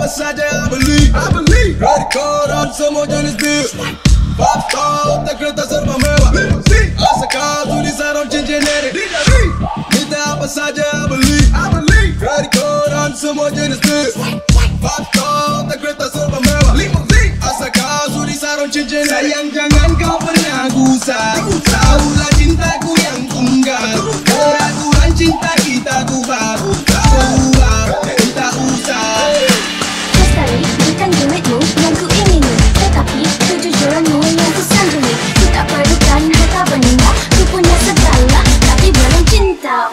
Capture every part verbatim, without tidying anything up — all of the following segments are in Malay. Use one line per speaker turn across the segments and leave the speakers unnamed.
apa saja I beli, I beli. Credit card dan semua jenis bil. Five star, hotel kereta serba mewah. Asalkan tulisan on cincin ini. Minta apa saja I beli, I beli. Credit card dan semua jenis bil. Five star, hotel kereta serba mewah. Asalkan tulisan on cincin ini. Sayang jangan kau pernah gusar. Tahulah cintaku yang tunggal. Keraguan cinta kita ku baru keluar. Kita usah.
Lestari bukan duitmu yang ku ingini, tetapi kejujuranmu yang ku sanjungi. Ku tak perlukan harta benda, ku punya segala, tapi belum cinta.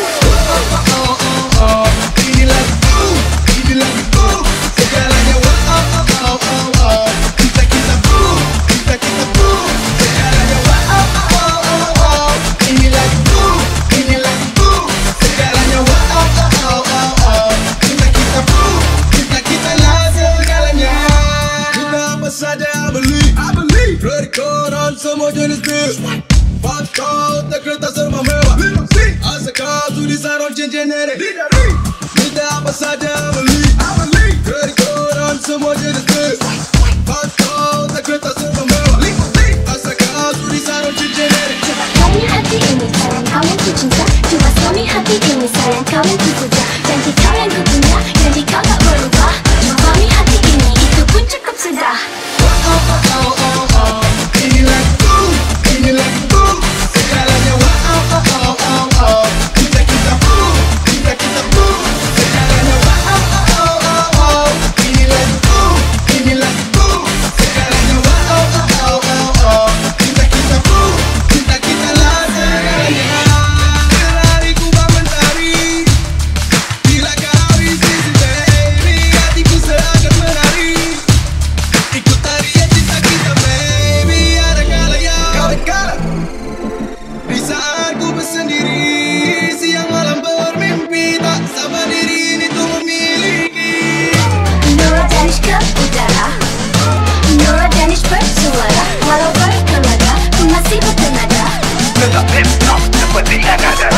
Ini lagu, ini lagu, segalanya wow, oh, oh, oh, oh. Kita kita boom, kita kita boom, segalanya wow, oh, oh, oh. Ini lagu, ini lagu, segalanya wow, oh, oh, oh. Kita kita boom, kita kita lah segalanya. Kita apa saja I beli, I beli. Credit card dan semua jenis bil. Five star, hotel kereta serba mewah. Asalkan tulisan on cincin ini. Minta apa saja I beli, I beli. Credit card dan semua jenis bil. Five star, hotel kereta serba mewah. Asalkan tulisan on cincin ini.
Coba suami hati ini, sayang kau yang ku cinta. Coba suami hati ini, sayang kau yang ku puja. Janji kau yang ku punya, janji kau tak berubah. Coba suami hati ini, itu pun cukup sudah.
Oh, oh, oh, oh, oh. Ini lagu, ini lagu, segalanya wow, oh, oh, oh, oh. Kita kita boom, kita kita boom, segalanya wow, oh, oh, oh, oh. Ini lagu, ini lagu, segalanya wow, oh, oh, oh, oh. Kita kita boom, kita kita lah segalanya. Berlari ku bangun tari, bila kau di sisi baby, hatiku seakan menari. Ikut tarian cinta kita baby, ada kalanya kau kalah. Di saat ku bersendiri, siang malam bermimpi, tak sabar diri ini tuh memiliki.
Nora Danish ke udara, Nora Danish bersuara. Walau berkelada, ku masih bertenaga.
Tetap hip hop seperti yang ada.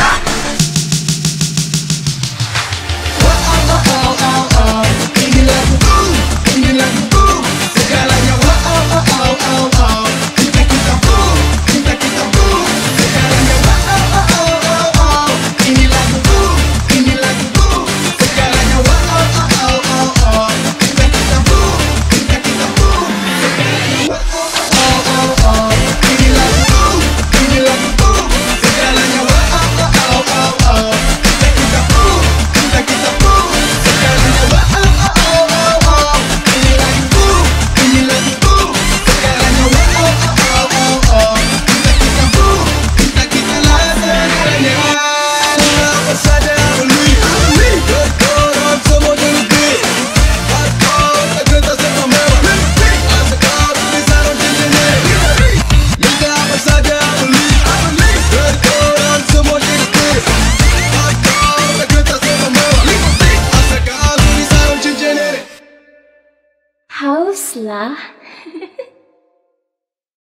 Oh, oh, oh, oh, oh. Ini lagu, ini lagu, segalanya wow, oh, oh, oh, oh, oh. Kita kita boom, kita kita boom, segalanya wow, oh, oh, oh, oh. Ini lagu, ini lagu, segalanya wow, oh, oh, oh, oh. Kita kita boom, kita kita boom, segalanya wow, oh, oh, oh, oh. Ini lagu, ini lagu, segalanya wow, oh, oh, oh, oh. Kita kita boom, kita kita boom, segalanya wow, oh, oh, oh, oh. Ini lagu, ini lagu, segalanya wow, oh, oh, oh, oh. Kita kita boom, kita kita lah segalanya. Apa saja I beli, I beli. Credit card dan semua jenis bil. Five star, hotel kereta serba mewah. Asalkan tulisan on cincin ini. Minta apa saja I beli, I beli. Credit card dan semua jenis bil. Five star, hotel kereta serba mewah. Asalkan tulisan on cincin ini.
Hauslah.